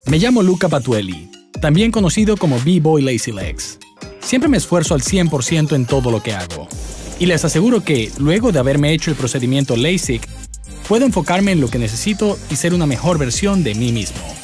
Me llamo Luca Patuelli, también conocido como B-Boy Lazy Legs. Siempre me esfuerzo al 100% en todo lo que hago. Y les aseguro que, luego de haberme hecho el procedimiento LASIK, puedo enfocarme en lo que necesito y ser una mejor versión de mí mismo.